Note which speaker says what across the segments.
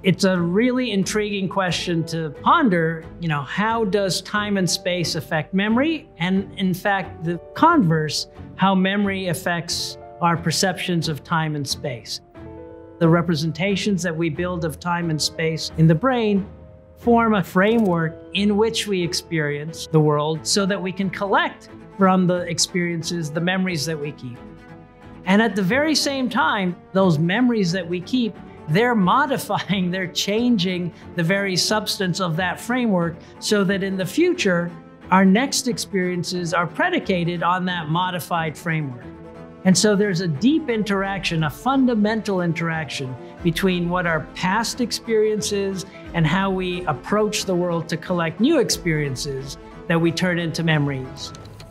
Speaker 1: It's a really intriguing question to ponder, how does time and space affect memory? And in fact, the converse, how memory affects our perceptions of time and space. The representations that we build of time and space in the brain form a framework in which we experience the world so that we can collect from the experiences the memories that we keep. And at the very same time, those memories that we keep, they're modifying, they're changing the very substance of that framework so that in the future, our next experiences are predicated on that modified framework. And so there's a deep interaction, a fundamental interaction between what our past experience is and how we approach the world to collect new experiences that we turn into memories.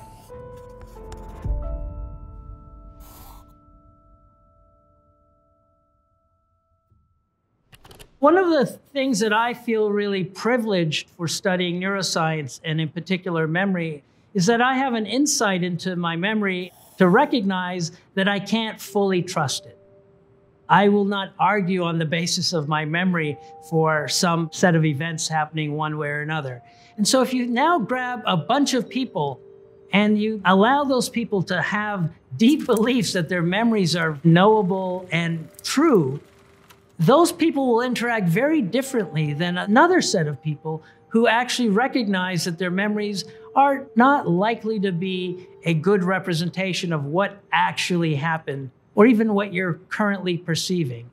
Speaker 1: One of the things that I feel really privileged for studying neuroscience, and in particular memory, is that I have an insight into my memory to recognize that I can't fully trust it. I will not argue on the basis of my memory for some set of events happening one way or another. And so if you now grab a bunch of people and you allow those people to have deep beliefs that their memories are knowable and true, those people will interact very differently than another set of people who actually recognize that their memories are not likely to be a good representation of what actually happened or even what you're currently perceiving.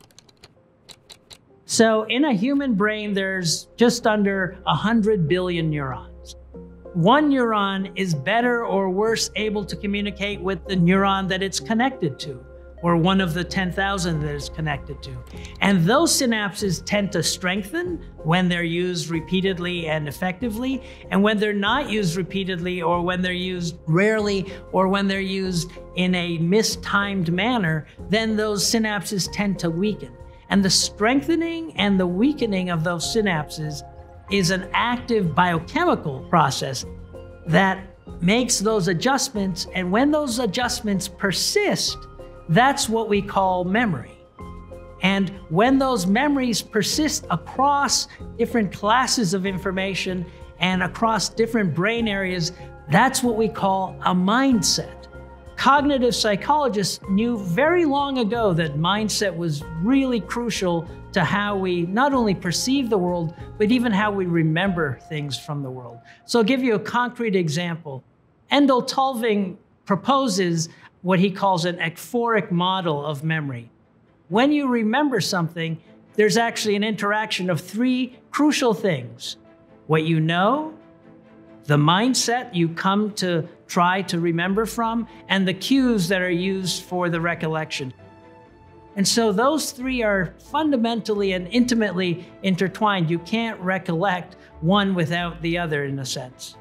Speaker 1: So in a human brain, there's just under 100 billion neurons. One neuron is better or worse able to communicate with the neuron that it's connected to, or one of the 10,000 that it's connected to. And those synapses tend to strengthen when they're used repeatedly and effectively, and when they're not used repeatedly, or when they're used rarely, or when they're used in a mistimed manner, then those synapses tend to weaken. And the strengthening and the weakening of those synapses is an active biochemical process that makes those adjustments, and when those adjustments persist, that's what we call memory. And when those memories persist across different classes of information and across different brain areas, that's what we call a mindset. Cognitive psychologists knew very long ago that mindset was really crucial to how we not only perceive the world, but even how we remember things from the world. So I'll give you a concrete example. Endel Tulving proposes what he calls an ekphoric model of memory. When you remember something, there's actually an interaction of three crucial things: what you know, the mindset you come to try to remember from, and the cues that are used for the recollection. And so those three are fundamentally and intimately intertwined. You can't recollect one without the other, in a sense.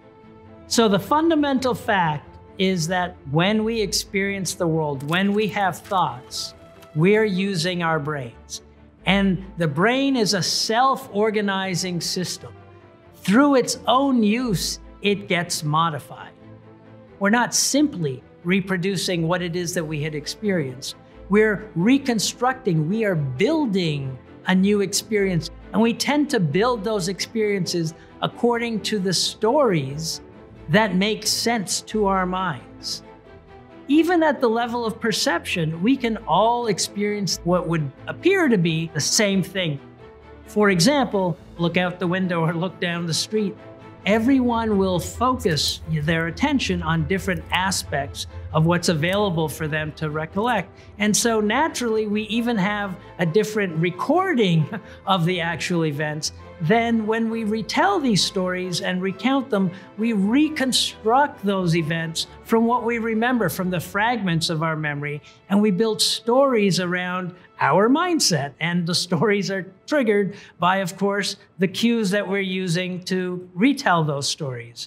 Speaker 1: So the fundamental fact is that when we experience the world, when we have thoughts, we're using our brains. And the brain is a self-organizing system. Through its own use, it gets modified. We're not simply reproducing what it is that we had experienced. We're reconstructing, we are building a new experience. And we tend to build those experiences according to the stories that make sense to our minds. Even at the level of perception, we can all experience what would appear to be the same thing. For example, look out the window or look down the street. Everyone will focus their attention on different aspects of what's available for them to recollect. And so naturally, we even have a different recording of the actual events. Then when we retell these stories and recount them, we reconstruct those events from what we remember, from the fragments of our memory, and we build stories around our mindset. And the stories are triggered by, of course, the cues that we're using to retell those stories.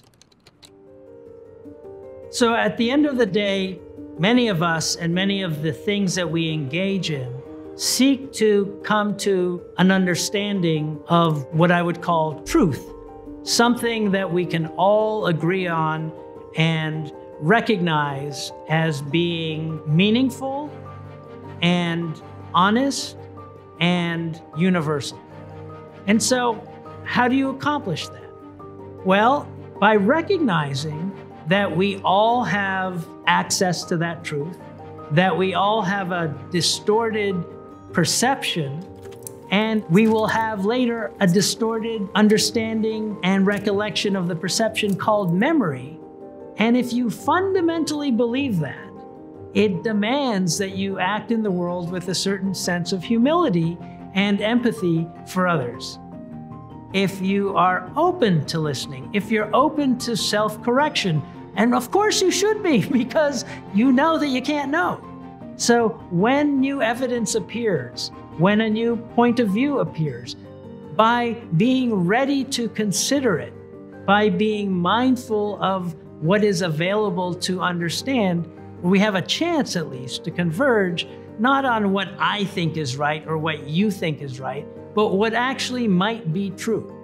Speaker 1: So at the end of the day, many of us and many of the things that we engage in seek to come to an understanding of what I would call truth, something that we can all agree on and recognize as being meaningful and honest and universal. And so, how do you accomplish that? Well, by recognizing that we all have access to that truth, that we all have a distorted perception, and we will have later a distorted understanding and recollection of the perception called memory. And if you fundamentally believe that, it demands that you act in the world with a certain sense of humility and empathy for others. If you are open to listening, if you're open to self-correction, and of course you should be, because you know that you can't know. So when new evidence appears, when a new point of view appears, by being ready to consider it, by being mindful of what is available to understand, we have a chance at least to converge, not on what I think is right or what you think is right, but what actually might be true.